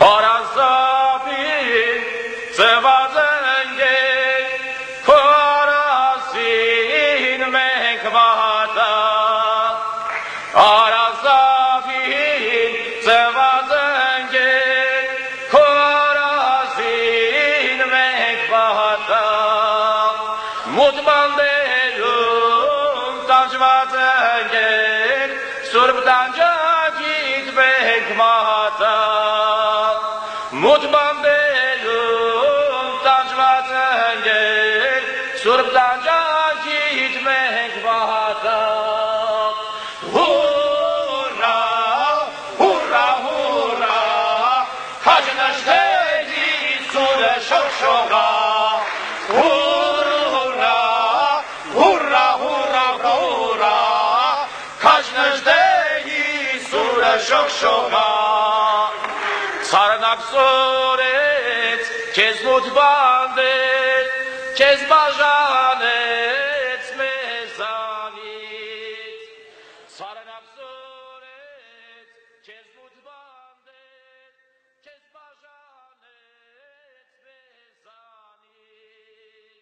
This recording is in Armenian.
Արասապին ծված ընկեր, Արասին մենք վատա, Արասապին ծված ընկեր, Արասին մենք վատա, Մութ բանդերում տանջված ընկեր, Սուրբ տանջակից մենք մատա, Մութ բանդերում տանջված ընկեր, Սուրբ տանջակից մենք մատա, Հուրա, հուրա, հուրա, Քաջնաշտերի սուրը շողշողա, Հուրա, հուրա, հուրա, հուրա, Քաջնաշտերի սուրը շողշողա, Սարնակսորեց, քեզ մութ բանդեց, քեզ բաժանեց մեզանից,